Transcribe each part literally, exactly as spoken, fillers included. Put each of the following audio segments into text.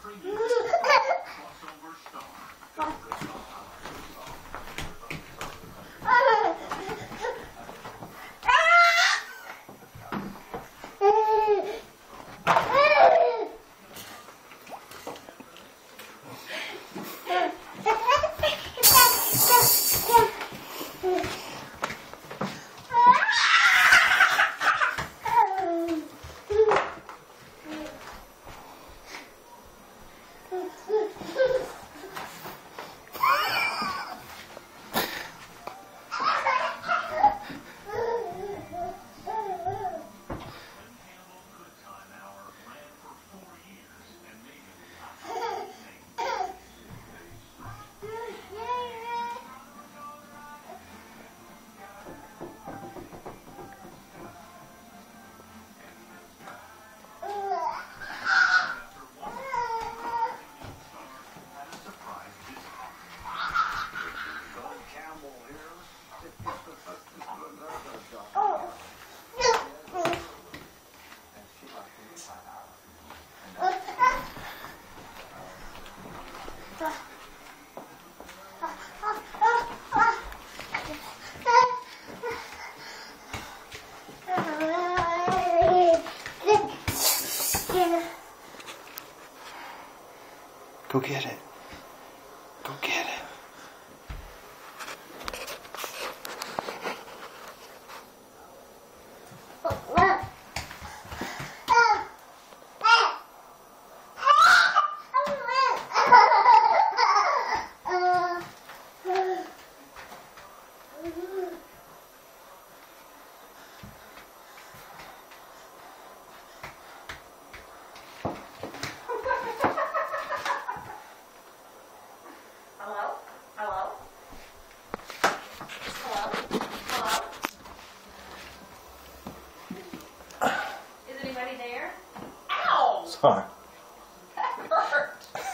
Go get it. Go get it. Sorry. That hurt.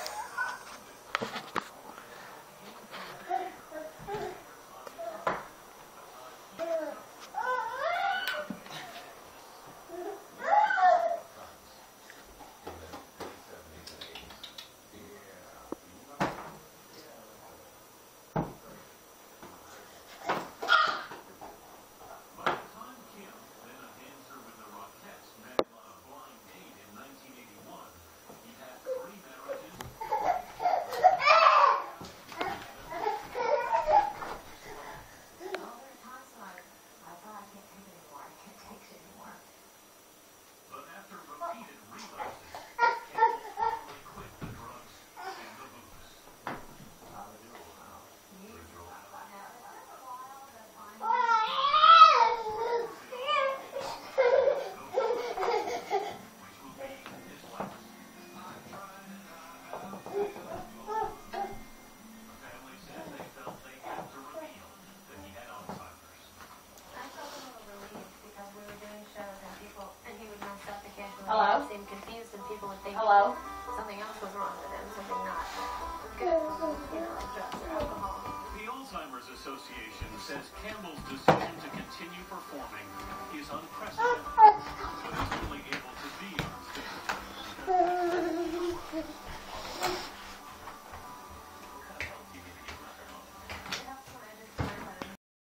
Hello? Seem confused and people would think Hello? something else was wrong with him, something not good, you know, like drugs or alcohol. The Alzheimer's Association says Campbell's decision to continue performing is unprecedented.